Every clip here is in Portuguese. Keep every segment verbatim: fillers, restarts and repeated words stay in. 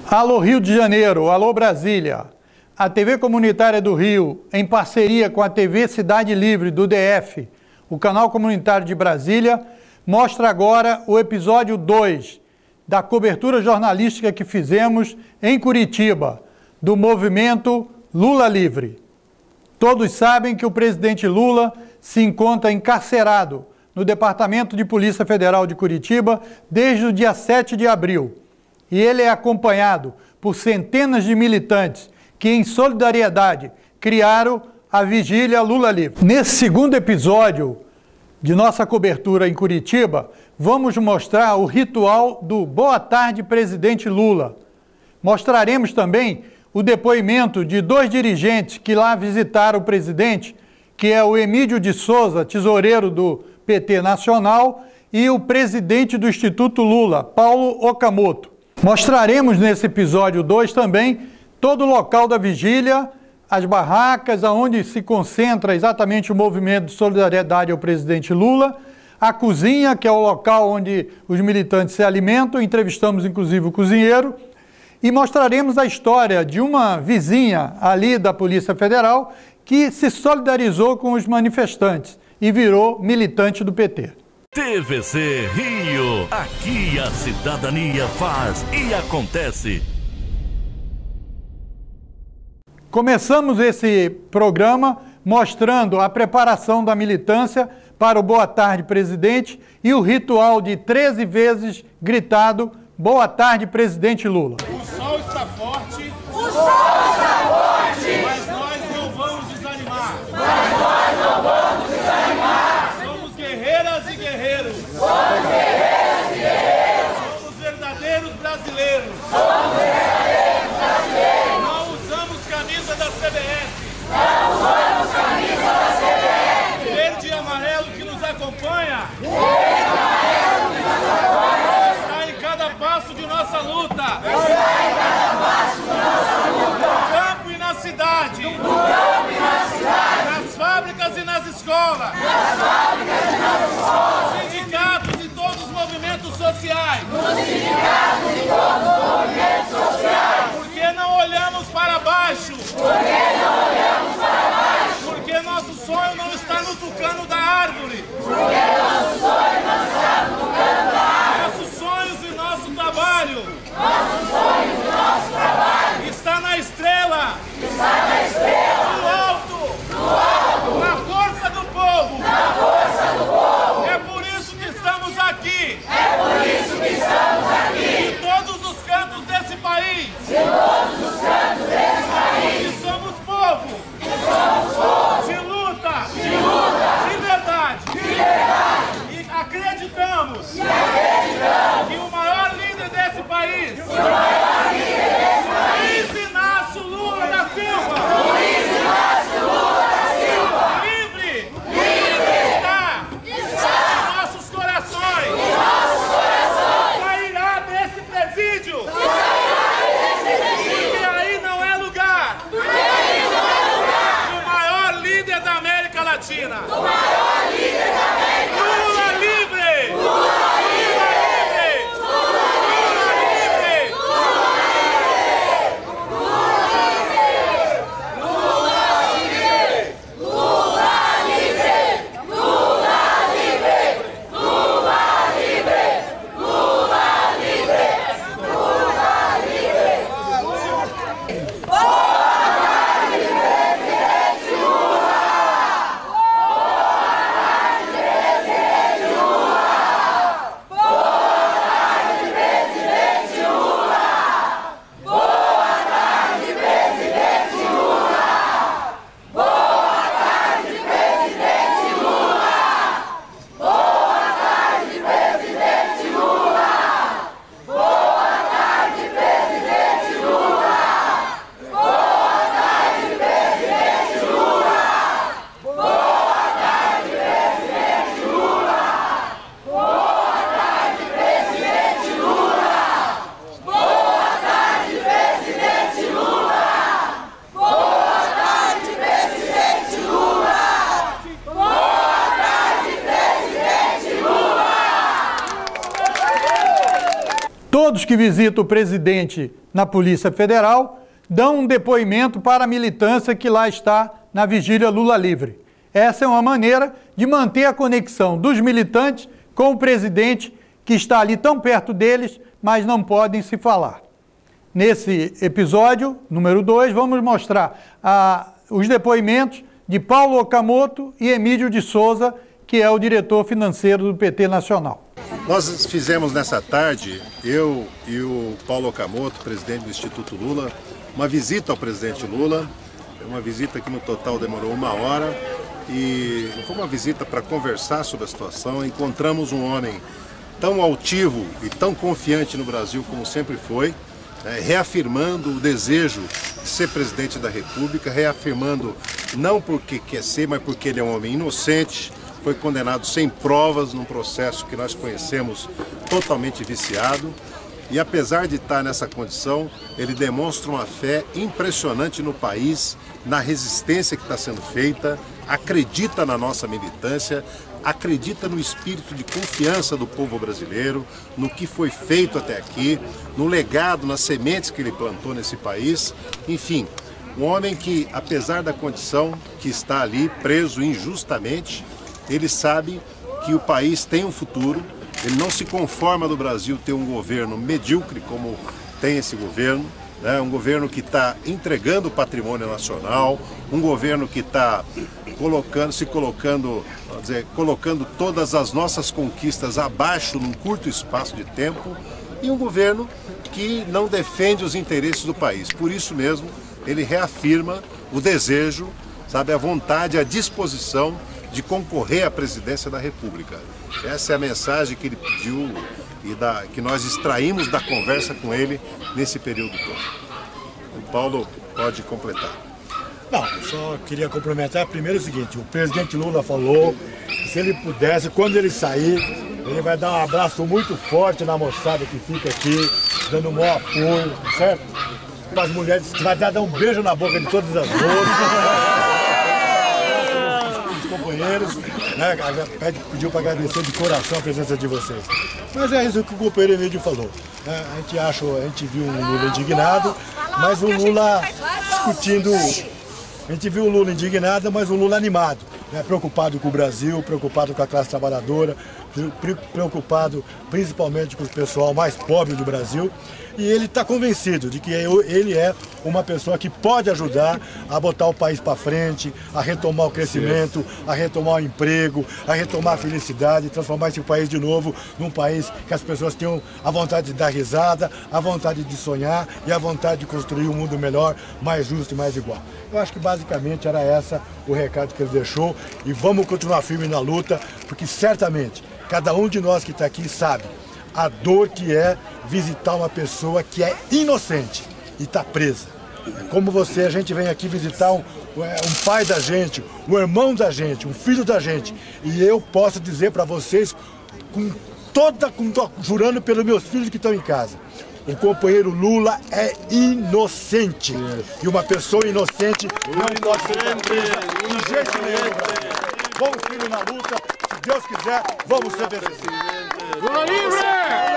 Alô Rio de Janeiro, alô Brasília. A T V Comunitária do Rio, em parceria com a T V Cidade Livre do D F, o canal comunitário de Brasília, mostra agora o episódio dois da cobertura jornalística que fizemos em Curitiba, do movimento Lula Livre. Todos sabem que o presidente Lula se encontra encarcerado no Departamento de Polícia Federal de Curitiba desde o dia sete de abril. E ele é acompanhado por centenas de militantes que, em solidariedade, criaram a Vigília Lula Livre. Nesse segundo episódio de nossa cobertura em Curitiba, vamos mostrar o ritual do Boa Tarde, Presidente Lula. Mostraremos também o depoimento de dois dirigentes que lá visitaram o presidente, que é o Emílio de Souza, tesoureiro do P T Nacional, e o presidente do Instituto Lula, Paulo Okamoto. Mostraremos nesse episódio dois também todo o local da vigília, as barracas, onde se concentra exatamente o movimento de solidariedade ao presidente Lula, a cozinha, que é o local onde os militantes se alimentam, entrevistamos inclusive o cozinheiro, e mostraremos a história de uma vizinha ali da Polícia Federal que se solidarizou com os manifestantes e virou militante do P T. T V C Rio, aqui a cidadania faz e acontece. Começamos esse programa mostrando a preparação da militância para o Boa Tarde, Presidente, e o ritual de treze vezes gritado Boa Tarde, Presidente Lula. O sol está forte, o sol está forte, mas nós não vamos desanimar. Mas nós não vamos desanimar. Somos guerreiras e guerreiros. Somos guerreiras e guerreiros. Somos verdadeiros brasileiros. Somos verdadeiros brasileiros. Não usamos camisa da C B F. Não usamos camisa da C B F. Verde e amarelo que nos acompanha. Verde e amarelo que nos acompanha. Está em cada passo de nossa luta. Está em cada passo de nossa luta. No campo e na cidade. No campo e na cidade. Nas fábricas e nas escolas. Nas fábricas e nas escolas. Nos sindicatos e todos os movimentos sociais. Nos sindicatos e todos os movimentos sociais. Porque não olhamos para baixo. Porque não olhamos para baixo. Porque nosso sonho não está no tucano da árvore. Porque nosso sonho não está no tucano da árvore. Nossos sonhos e nosso trabalho. Nossos sonhos e nosso trabalho. Está na estrela. Está na estrela. No alto. No alto. Na força do povo. Na força do povo. É por isso que estamos aqui. É por isso que estamos aqui. Em todos os cantos desse país. De todos os cantos desse país. E somos povo. E somos povo. De luta. De luta. De verdade. De verdade. E acreditamos. E acreditamos. Que o maior líder desse país. Que o maior líder desse país. Luiz Inácio Lula da Silva. Luiz Inácio Lula da Silva. Livre. Livre. Está. Está. Em nossos corações. Em nossos corações. Sairá desse presídio. Sairá desse presídio. Todos que visitam o presidente na Polícia Federal dão um depoimento para a militância que lá está na vigília Lula livre. Essa é uma maneira de manter a conexão dos militantes com o presidente que está ali tão perto deles, mas não podem se falar. Nesse episódio, número dois, vamos mostrar ah, os depoimentos de Paulo Okamoto e Emílio de Souza, que é o diretor financeiro do P T Nacional. Nós fizemos nessa tarde, eu e o Paulo Okamoto, presidente do Instituto Lula, uma visita ao presidente Lula, uma visita que no total demorou uma hora, e foi uma visita para conversar sobre a situação. Encontramos um homem tão altivo e tão confiante no Brasil como sempre foi, né, reafirmando o desejo de ser presidente da República, reafirmando não porque quer ser, mas porque ele é um homem inocente, foi condenado sem provas num processo que nós conhecemos totalmente viciado. E apesar de estar nessa condição, ele demonstra uma fé impressionante no país, na resistência que está sendo feita, acredita na nossa militância, acredita no espírito de confiança do povo brasileiro, no que foi feito até aqui, no legado, nas sementes que ele plantou nesse país. Enfim, um homem que, apesar da condição que está ali, preso injustamente, ele sabe que o país tem um futuro. Ele não se conforma do Brasil ter um governo medíocre como tem esse governo, né? Um governo que está entregando o patrimônio nacional, um governo que está colocando, se colocando, vamos dizer, colocando todas as nossas conquistas abaixo num curto espaço de tempo, e um governo que não defende os interesses do país. Por isso mesmo, ele reafirma o desejo, sabe, a vontade, a disposição de concorrer à presidência da República. Essa é a mensagem que ele pediu e da, que nós extraímos da conversa com ele nesse período todo. O Paulo pode completar. Não, eu só queria complementar primeiro o seguinte: o presidente Lula falou que se ele pudesse, quando ele sair, ele vai dar um abraço muito forte na moçada que fica aqui, dando um maior apoio, certo? Para as mulheres, vai dar um beijo na boca de todas as moças. Companheiros, né, pediu para agradecer de coração a presença de vocês. Mas é isso que o companheiro Emílio falou. Né? A gente acha, a gente viu um Lula indignado, mas um Lula discutindo. A gente viu o Lula indignado, mas um Lula animado, né? Preocupado com o Brasil, preocupado com a classe trabalhadora, preocupado principalmente com o pessoal mais pobre do Brasil. E ele está convencido de que ele é uma pessoa que pode ajudar a botar o país para frente, a retomar o crescimento, a retomar o emprego, a retomar a felicidade, transformar esse país de novo num país que as pessoas tenham a vontade de dar risada, a vontade de sonhar e a vontade de construir um mundo melhor, mais justo e mais igual. Eu acho que basicamente era essa o recado que ele deixou, e vamos continuar firme na luta, porque certamente cada um de nós que está aqui sabe a dor que é visitar uma pessoa que é inocente e está presa. Como você, a gente vem aqui visitar um, um pai da gente, um irmão da gente, um filho da gente. E eu posso dizer para vocês, com toda, com, jurando pelos meus filhos que estão em casa, o companheiro Lula é inocente. E uma pessoa inocente não pode ser presa de jeito nenhum. Vamos firme na luta, se Deus quiser, vamos ser vencedores. Lula livre!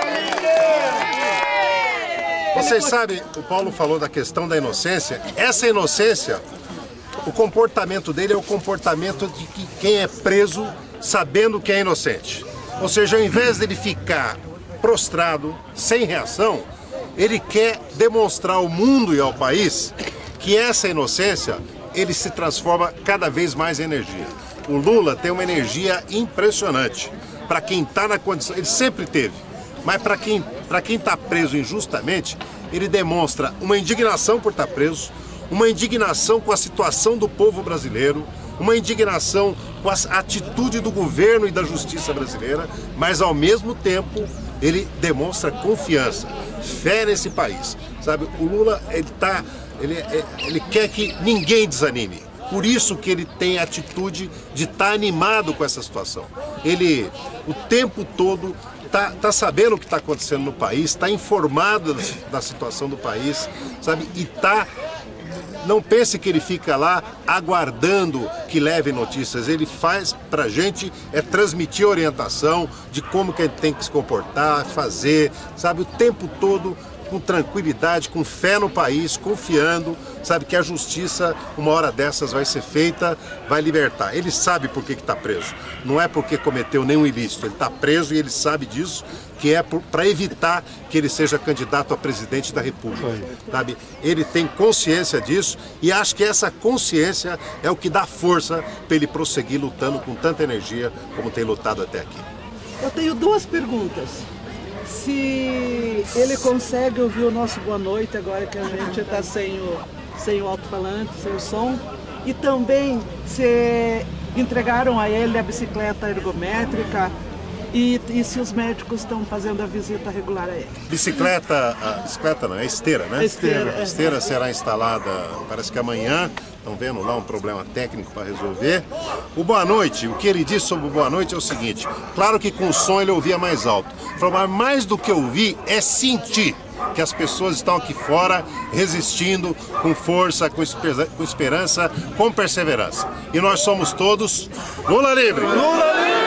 Vocês sabem, o Paulo falou da questão da inocência. Essa inocência, o comportamento dele é o comportamento de que quem é preso sabendo que é inocente. Ou seja, ao invés dele ficar prostrado, sem reação, ele quer demonstrar ao mundo e ao país que essa inocência, ele se transforma cada vez mais em energia. O Lula tem uma energia impressionante. Para quem está na condição, ele sempre teve, mas para quem para quem está preso injustamente, ele demonstra uma indignação por estar preso, uma indignação com a situação do povo brasileiro, uma indignação com a atitude do governo e da justiça brasileira, mas ao mesmo tempo ele demonstra confiança, fé nesse país. Sabe, o Lula ele tá, ele, ele quer que ninguém desanime. Por isso que ele tem a atitude de estar animado com essa situação. Ele, o tempo todo, está tá sabendo o que está acontecendo no país, está informado da situação do país, sabe? E está Não pense que ele fica lá aguardando que leve notícias. Ele faz pra gente é transmitir orientação de como que a gente tem que se comportar, fazer, sabe, o tempo todo com tranquilidade, com fé no país, confiando, sabe, que a justiça, uma hora dessas, vai ser feita, vai libertar. Ele sabe por que está preso. Não é porque cometeu nenhum ilícito. Ele está preso e ele sabe disso, que é para evitar que ele seja candidato a presidente da República. Sabe? Ele tem consciência disso e acho que essa consciência é o que dá força para ele prosseguir lutando com tanta energia como tem lutado até aqui. Eu tenho duas perguntas. Se ele consegue ouvir o nosso boa noite agora que a gente está sem o, sem o alto-falante, sem o som, e também se entregaram a ele a bicicleta ergométrica e, e se os médicos estão fazendo a visita regular a ele. Bicicleta, a bicicleta não, é esteira, né? A esteira. A esteira será instalada, parece que amanhã. Estão vendo lá um problema técnico para resolver. O boa noite, o que ele disse sobre o boa noite é o seguinte: claro que com o som ele ouvia mais alto. Falou, mas mais do que ouvir é sentir que as pessoas estão aqui fora resistindo com força, com esperança, com perseverança. E nós somos todos Lula livre! Lula livre!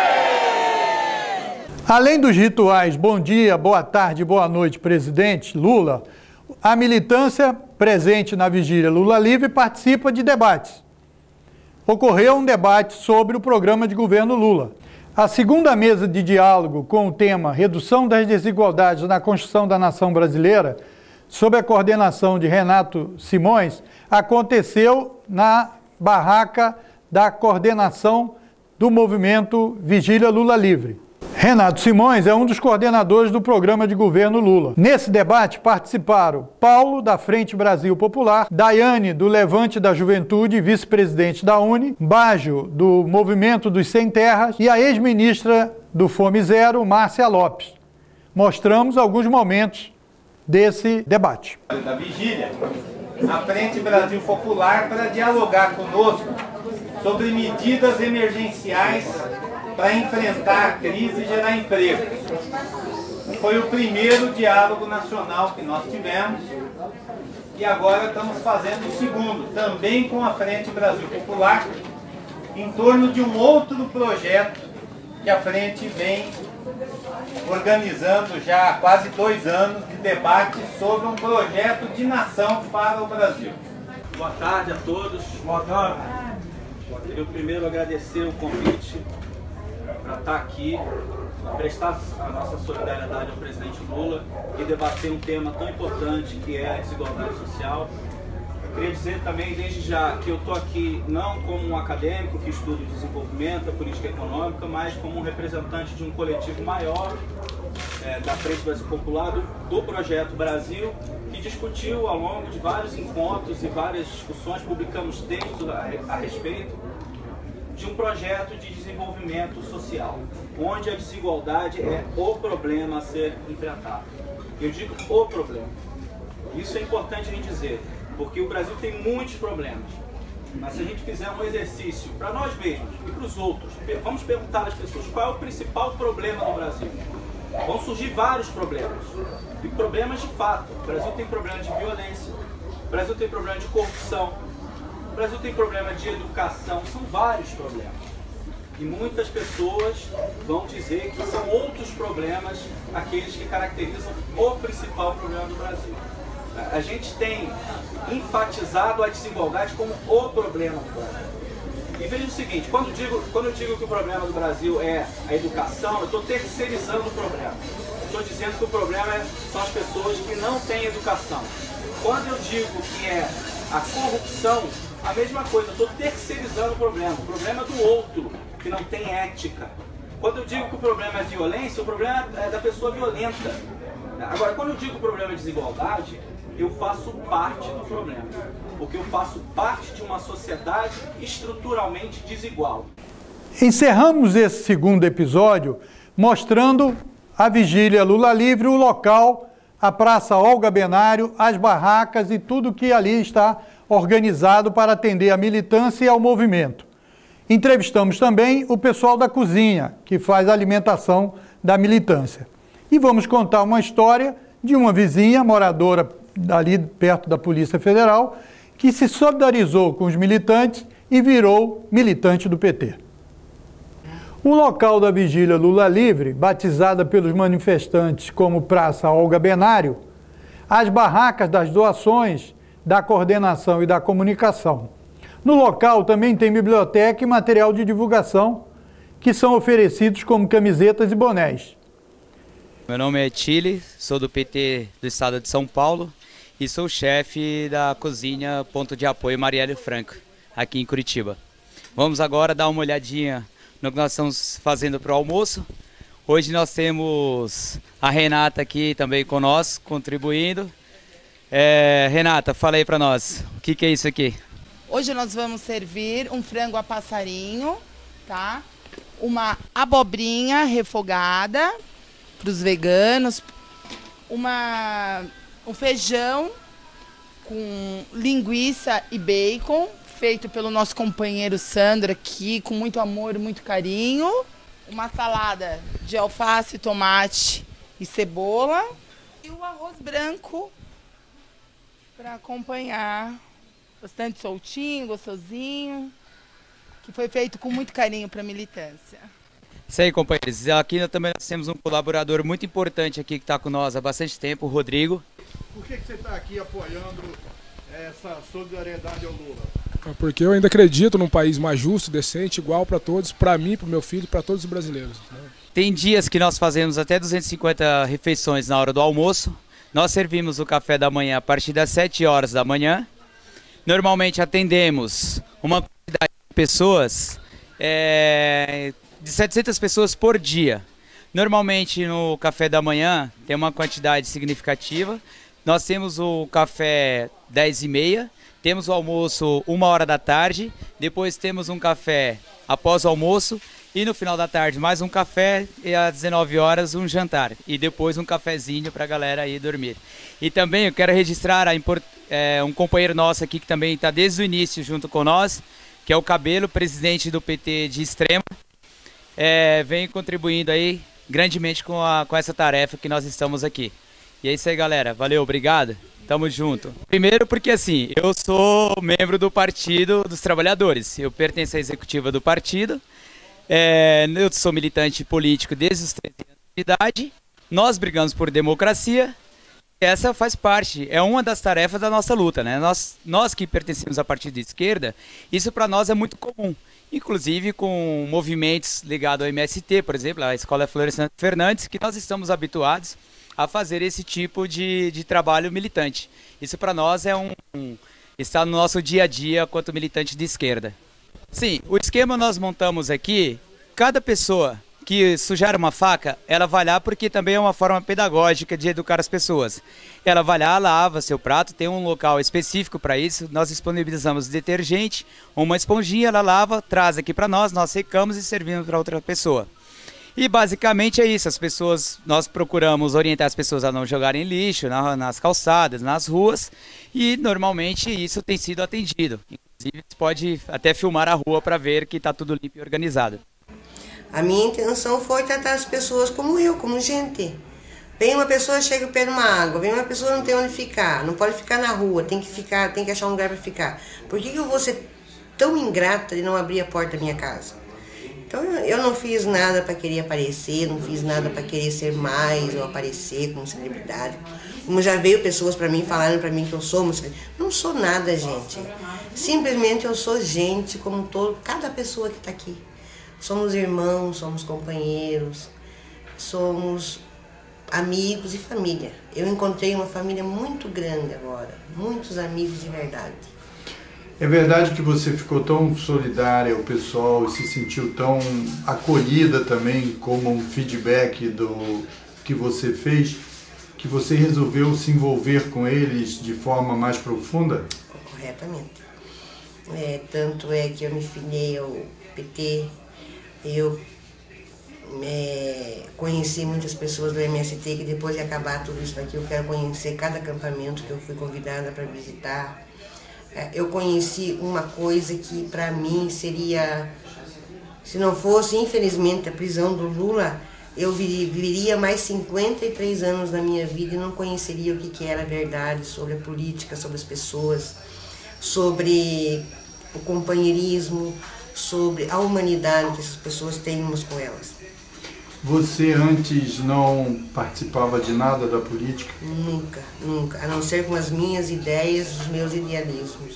Além dos rituais bom dia, boa tarde, boa noite, presidente Lula, a militância presente na vigília Lula Livre participa de debates. Ocorreu um debate sobre o programa de governo Lula. A segunda mesa de diálogo com o tema Redução das Desigualdades na Construção da Nação Brasileira, sob a coordenação de Renato Simões, aconteceu na barraca da coordenação do movimento Vigília Lula Livre. Renato Simões é um dos coordenadores do programa de governo Lula. Nesse debate participaram Paulo, da Frente Brasil Popular, Daiane, do Levante da Juventude, vice-presidente da UNE, Bajo, do Movimento dos Sem Terras, e a ex-ministra do Fome Zero, Márcia Lopes. Mostramos alguns momentos desse debate. Da vigília, a Frente Brasil Popular para dialogar conosco sobre medidas emergenciais para enfrentar a crise e gerar emprego. Foi o primeiro diálogo nacional que nós tivemos e agora estamos fazendo o segundo, também com a Frente Brasil Popular, em torno de um outro projeto que a Frente vem organizando já há quase dois anos de debate sobre um projeto de nação para o Brasil. Boa tarde a todos. Boa tarde. Eu primeiro agradecer o convite para estar aqui, prestar a nossa solidariedade ao presidente Lula e debater um tema tão importante que é a desigualdade social. Eu queria dizer também, desde já, que eu estou aqui não como um acadêmico que estuda o desenvolvimento, a política econômica, mas como um representante de um coletivo maior é, da Frente Brasil Popular, do, do Projeto Brasil, que discutiu ao longo de vários encontros e várias discussões, publicamos textos a, a respeito de um projeto de desenvolvimento social, onde a desigualdade é o problema a ser enfrentado. Eu digo o problema. Isso é importante a gente dizer, porque o Brasil tem muitos problemas. Mas se a gente fizer um exercício para nós mesmos e para os outros, vamos perguntar às pessoas qual é o principal problema no Brasil. Vão surgir vários problemas. E problemas de fato. O Brasil tem problema de violência, o Brasil tem problema de corrupção, o Brasil tem problema de educação, são vários problemas. E muitas pessoas vão dizer que são outros problemas aqueles que caracterizam o principal problema do Brasil. A gente tem enfatizado a desigualdade como o problema do Brasil. E veja o seguinte, quando, digo, quando eu digo que o problema do Brasil é a educação, eu estou terceirizando o problema. Estou dizendo que o problema é, são as pessoas que não têm educação. Quando eu digo que é a corrupção, a mesma coisa, eu estou terceirizando o problema. O problema é do outro, que não tem ética. Quando eu digo que o problema é violência, o problema é da pessoa violenta. Agora, quando eu digo que o problema é desigualdade, eu faço parte do problema. Porque eu faço parte de uma sociedade estruturalmente desigual. Encerramos esse segundo episódio mostrando a vigília Lula Livre, o local, a Praça Olga Benário, as barracas e tudo que ali está organizado para atender a militância e ao movimento. Entrevistamos também o pessoal da cozinha, que faz a alimentação da militância. E vamos contar uma história de uma vizinha moradora ali perto da Polícia Federal, que se solidarizou com os militantes e virou militante do P T. O local da vigília Lula Livre, batizada pelos manifestantes como Praça Olga Benário, as barracas das doações, da coordenação e da comunicação. No local também tem biblioteca e material de divulgação, que são oferecidos como camisetas e bonés. Meu nome é Chile, sou do P T do Estado de São Paulo e sou chefe da cozinha Ponto de Apoio Marielle Franco, aqui em Curitiba. Vamos agora dar uma olhadinha no que nós estamos fazendo para o almoço. Hoje nós temos a Renata aqui também conosco, contribuindo. É, Renata, fala aí para nós, o que, que é isso aqui? Hoje nós vamos servir um frango a passarinho, tá? Uma abobrinha refogada para os veganos, uma, um feijão com linguiça e bacon, feito pelo nosso companheiro Sandro aqui, com muito amor e muito carinho. Uma salada de alface, tomate e cebola. E o arroz branco para acompanhar, bastante soltinho, gostosinho, que foi feito com muito carinho para a militância. Isso aí, companheiros. Aqui nós também nós temos um colaborador muito importante aqui que está com nós há bastante tempo, o Rodrigo. Por que, que você está aqui apoiando essa solidariedade ao Lula? Porque eu ainda acredito num país mais justo, decente, igual para todos, para mim, para o meu filho, para todos os brasileiros. Né? Tem dias que nós fazemos até duzentas e cinquenta refeições na hora do almoço. Nós servimos o café da manhã a partir das sete horas da manhã. Normalmente atendemos uma quantidade de pessoas, é, de setecentas pessoas por dia. Normalmente no café da manhã tem uma quantidade significativa. Nós temos o café dez e meia, temos o almoço uma hora da tarde, depois temos um café após o almoço e no final da tarde mais um café e às dezenove horas um jantar e depois um cafezinho para a galera ir dormir. E também eu quero registrar a import... é, um companheiro nosso aqui que também está desde o início junto com nós, que é o Cabelo, presidente do P T de Extrema, é, vem contribuindo aí grandemente com, a, com essa tarefa que nós estamos aqui. E é isso aí, galera. Valeu, obrigado. Tamo junto. Primeiro porque assim, eu sou membro do Partido dos Trabalhadores. Eu pertenço à executiva do partido. É, eu sou militante político desde os treze anos de idade. Nós brigamos por democracia. Essa faz parte, é uma das tarefas da nossa luta, né? Nós, nós que pertencemos a partido de esquerda, isso para nós é muito comum. Inclusive com movimentos ligados ao M S T, por exemplo, a Escola Florestan Fernandes, que nós estamos habituados a fazer esse tipo de, de trabalho militante. Isso para nós é um, um está no nosso dia a dia quanto militante de esquerda. Sim, o esquema nós montamos aqui, cada pessoa que sujar uma faca, ela vai lá porque também é uma forma pedagógica de educar as pessoas. Ela vai lá, lava seu prato, tem um local específico para isso, nós disponibilizamos detergente, uma esponjinha, ela lava, traz aqui para nós, nós secamos e servimos para outra pessoa. E basicamente é isso, as pessoas, nós procuramos orientar as pessoas a não jogarem lixo na, nas calçadas, nas ruas, e normalmente isso tem sido atendido. Inclusive você pode até filmar a rua para ver que está tudo limpo e organizado. A minha intenção foi tratar as pessoas como eu, como gente. Vem uma pessoa, chega perto de uma água, vem uma pessoa, não tem onde ficar, não pode ficar na rua, tem que ficar, tem que achar um lugar para ficar. Por que que eu vou ser tão ingrata de não abrir a porta da minha casa? Então eu não fiz nada para querer aparecer, não fiz nada para querer ser mais ou aparecer como celebridade. Como já veio pessoas para mim, falaram para mim que eu sou uma celebridade. Não sou nada, gente. Simplesmente eu sou gente como todo, cada pessoa que está aqui. Somos irmãos, somos companheiros, somos amigos e família. Eu encontrei uma família muito grande agora, muitos amigos de verdade. É verdade que você ficou tão solidária ao pessoal e se sentiu tão acolhida também como um feedback do que você fez, que você resolveu se envolver com eles de forma mais profunda? Corretamente. É, tanto é que eu me filiei ao P T. Eu é, conheci muitas pessoas do M S T, que depois de acabar tudo isso daqui, eu quero conhecer cada acampamento que eu fui convidada para visitar. É, eu conheci uma coisa que para mim seria, se não fosse infelizmente a prisão do Lula, eu viveria mais cinquenta e três anos da minha vida e não conheceria o que, que era a verdade sobre a política, sobre as pessoas, sobre o companheirismo, sobre a humanidade que essas pessoas têm umas com elas. Você antes não participava de nada da política? Nunca, nunca, a não ser com as minhas ideias, os meus idealismos.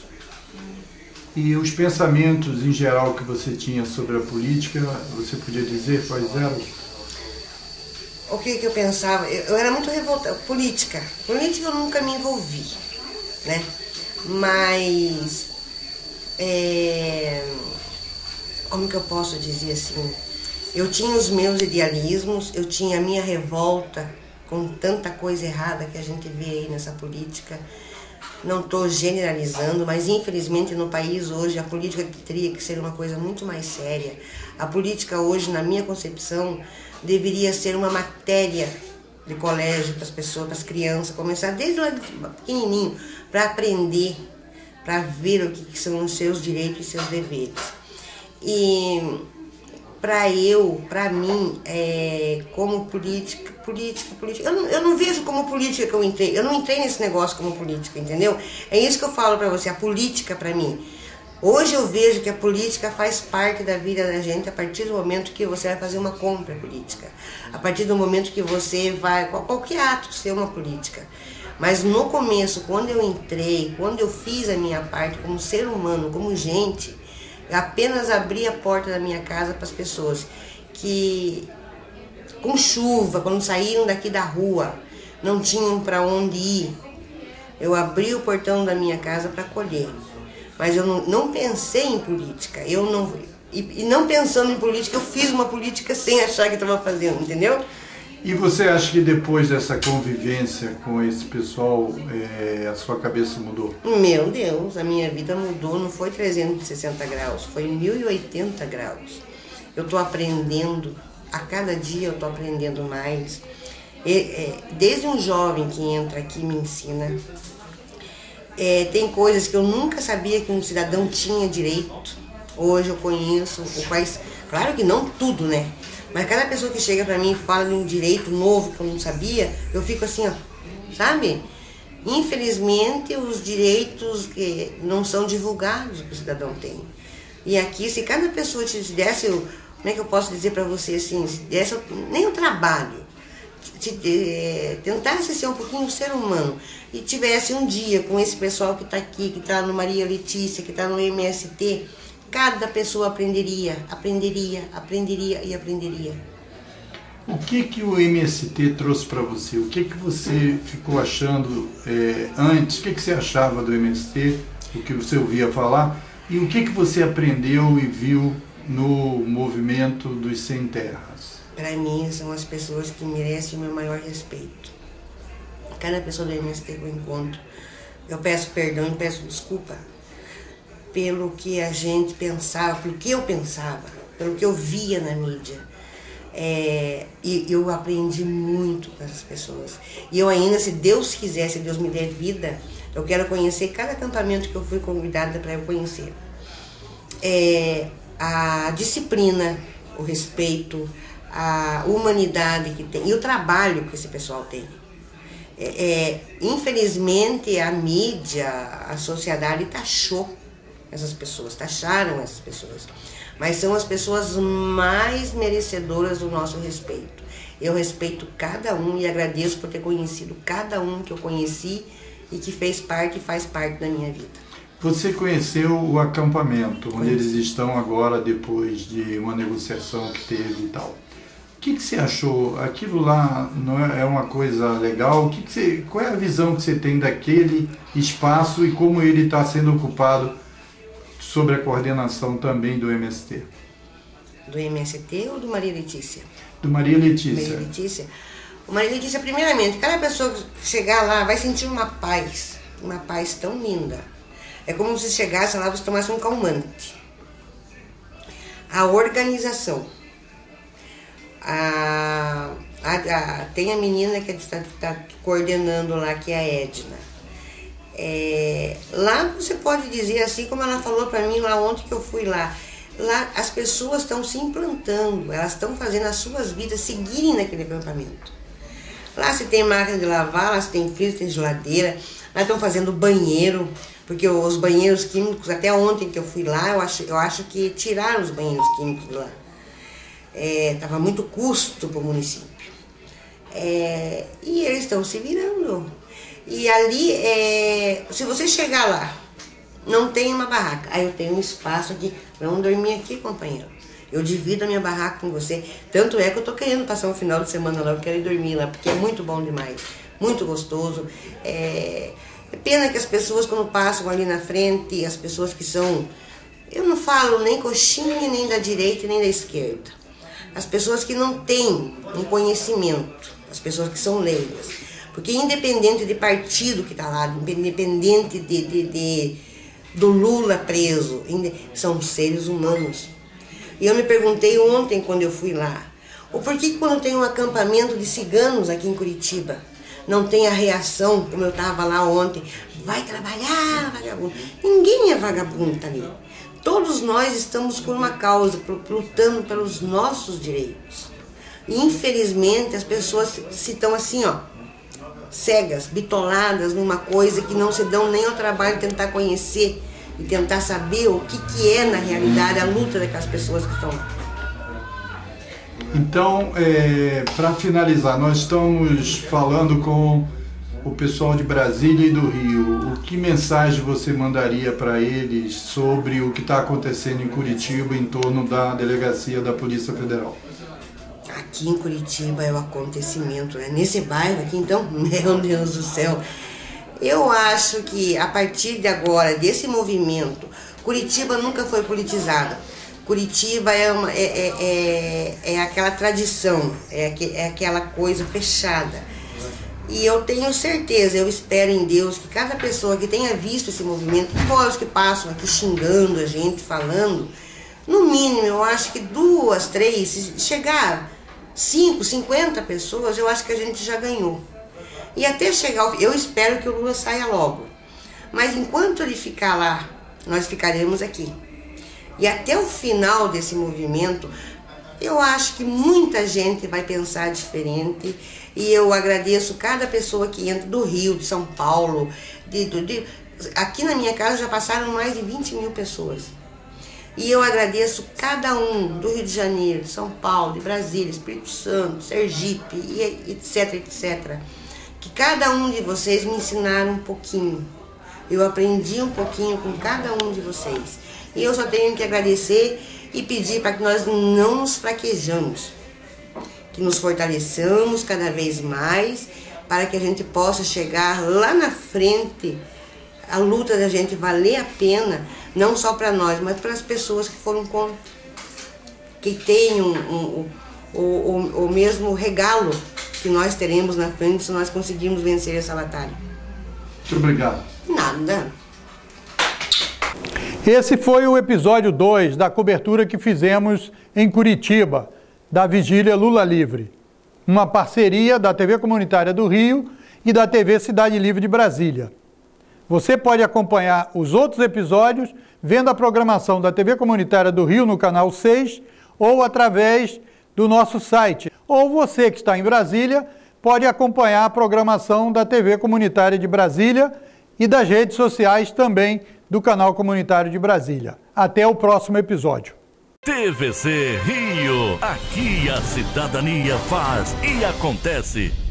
E os pensamentos em geral que você tinha sobre a política, você podia dizer quais eram? O que que eu pensava? Eu, eu era muito revoltada. Política. Política eu nunca me envolvi, né? Mas, é, como que eu posso dizer assim? Eu tinha os meus idealismos, eu tinha a minha revolta com tanta coisa errada que a gente vê aí nessa política. Não estou generalizando, mas infelizmente no país hoje a política teria que ser uma coisa muito mais séria. A política hoje, na minha concepção, deveria ser uma matéria de colégio para as pessoas, para as crianças, começar desde lá pequenininho, para aprender, para ver o que são os seus direitos e seus deveres. E para eu, para mim, é, como política, política, política, eu não, eu não vejo como política que eu entrei, eu não entrei nesse negócio como política, entendeu? É isso que eu falo para você, a política para mim. Hoje eu vejo que a política faz parte da vida da gente a partir do momento que você vai fazer uma compra política, a partir do momento que você vai, qualquer ato ser uma política. Mas no começo, quando eu entrei, quando eu fiz a minha parte como ser humano, como gente, eu apenas abri a porta da minha casa para as pessoas que, com chuva, quando saíram daqui da rua, não tinham para onde ir. Eu abri o portão da minha casa para acolher. Mas eu não, não pensei em política. Eu não, e, e não pensando em política, eu fiz uma política sem achar que estava fazendo, entendeu? E você acha que depois dessa convivência com esse pessoal, é, a sua cabeça mudou? Meu Deus, a minha vida mudou, não foi trezentos e sessenta graus, foi mil e oitenta graus. Eu estou aprendendo, a cada dia eu estou aprendendo mais. E, é, desde um jovem que entra aqui me ensina. É, tem coisas que eu nunca sabia que um cidadão tinha direito. Hoje eu conheço o país, claro que não tudo, né? Mas cada pessoa que chega pra mim e fala de um direito novo que eu não sabia, eu fico assim, ó, sabe? Infelizmente, os direitos que não são divulgados que o cidadão tem. E aqui, se cada pessoa te desse, como é que eu posso dizer pra você assim, se desse nem o trabalho, se, é, tentasse ser um pouquinho um ser humano e tivesse um dia com esse pessoal que tá aqui, que tá no Maria Letícia, que tá no M S T, cada pessoa aprenderia, aprenderia, aprenderia e aprenderia. O que que o M S T trouxe para você? O que que você ficou achando é, antes? O que que você achava do M S T? O que você ouvia falar? E o que que você aprendeu e viu no movimento dos Sem Terras? Para mim, são as pessoas que merecem o meu maior respeito. Cada pessoa do M S T que eu encontro, eu peço perdão e peço desculpa pelo que a gente pensava, pelo que eu pensava, pelo que eu via na mídia. É, e eu aprendi muito com essas pessoas. E eu ainda, se Deus quiser, se Deus me der vida, eu quero conhecer cada acampamento que eu fui convidada para eu conhecer. É, a disciplina, o respeito, a humanidade que tem e o trabalho que esse pessoal tem. É, é, infelizmente, a mídia, a sociedade taxou essas pessoas, taxaram essas pessoas. Mas são as pessoas mais merecedoras do nosso respeito. Eu respeito cada um e agradeço por ter conhecido cada um que eu conheci e que fez parte e faz parte da minha vida. Você conheceu o acampamento, onde eles estão agora depois de uma negociação que teve e tal. O que que você achou? Aquilo lá não é uma coisa legal? O que que você, qual é a visão que você tem daquele espaço e como ele está sendo ocupado sobre a coordenação também do M S T? Do M S T ou do Maria Letícia? Do Maria Letícia. Maria Letícia. O Maria Letícia, primeiramente, cada pessoa que chegar lá vai sentir uma paz, uma paz tão linda. É como se chegasse lá e você tomasse um calmante. A organização. A, a, a, tem a menina que está tá coordenando lá, que é a Edna. É, lá você pode dizer assim, como ela falou para mim lá ontem que eu fui lá, Lá as pessoas estão se implantando, elas estão fazendo as suas vidas seguirem naquele acampamento. Lá se tem máquina de lavar, lá se tem freezer, tem geladeira, lá estão fazendo banheiro, porque os banheiros químicos, até ontem que eu fui lá, eu acho, eu acho que tiraram os banheiros químicos de lá. Estava é, muito custo para o município. É, e eles estão se virando. E ali, é, se você chegar lá, não tem uma barraca. Aí eu tenho um espaço aqui, vamos dormir aqui, companheiro. Eu divido a minha barraca com você. Tanto é que eu tô querendo passar um final de semana lá, eu quero ir dormir lá, porque é muito bom demais, muito gostoso. É, é pena que as pessoas quando passam ali na frente, as pessoas que são, eu não falo nem coxinha, nem da direita, nem da esquerda. As pessoas que não têm um conhecimento, as pessoas que são leigas. Porque independente de partido que está lá, independente de, de, de, do Lula preso, são seres humanos. E eu me perguntei ontem quando eu fui lá, o porquê que quando tem um acampamento de ciganos aqui em Curitiba, não tem a reação, como eu estava lá ontem, vai trabalhar, vagabundo. Ninguém é vagabundo ali. Todos nós estamos por uma causa, lutando pelos nossos direitos. E infelizmente as pessoas se estão assim, ó, cegas, bitoladas numa coisa que não se dão nem ao trabalho de tentar conhecer e tentar saber o que, que é na realidade a luta daquelas pessoas que estão lá. Então, é, para finalizar, nós estamos falando com o pessoal de Brasília e do Rio. O que mensagem você mandaria para eles sobre o que está acontecendo em Curitiba em torno da delegacia da Polícia Federal? Aqui em Curitiba é o acontecimento, né? Nesse bairro aqui, então, meu Deus do céu. Eu acho que a partir de agora, desse movimento, Curitiba nunca foi politizada. Curitiba é, uma, é, é, é, é aquela tradição, é, é aquela coisa fechada. E eu tenho certeza, eu espero em Deus que cada pessoa que tenha visto esse movimento, igual os que passam aqui xingando a gente, falando, no mínimo, eu acho que duas, três, se chegar cinco, cinquenta pessoas, eu acho que a gente já ganhou. E até chegar, eu espero que o Lula saia logo. Mas enquanto ele ficar lá, nós ficaremos aqui. E até o final desse movimento, eu acho que muita gente vai pensar diferente. E eu agradeço cada pessoa que entra do Rio, de São Paulo. De, de, de, aqui na minha casa já passaram mais de vinte mil pessoas. E eu agradeço cada um do Rio de Janeiro, de São Paulo, de Brasília, Espírito Santo, Sergipe, e etc, etcétera. Que cada um de vocês me ensinaram um pouquinho. Eu aprendi um pouquinho com cada um de vocês. E eu só tenho que agradecer e pedir para que nós não nos fraquejamos. Que nos fortaleçamos cada vez mais para que a gente possa chegar lá na frente, a luta da gente valer a pena, não só para nós, mas para as pessoas que foram contra. Que tenham um, um, o, o mesmo regalo que nós teremos na frente se nós conseguirmos vencer essa batalha. Muito obrigado. Nada. Esse foi o episódio dois da cobertura que fizemos em Curitiba, da Vigília Lula Livre. Uma parceria da T V Comunitária do Rio e da T V Cidade Livre de Brasília. Você pode acompanhar os outros episódios vendo a programação da T V Comunitária do Rio no canal seis ou através do nosso site. Ou você que está em Brasília pode acompanhar a programação da T V Comunitária de Brasília e das redes sociais também do canal comunitário de Brasília. Até o próximo episódio. T V C Rio, aqui a cidadania faz e acontece.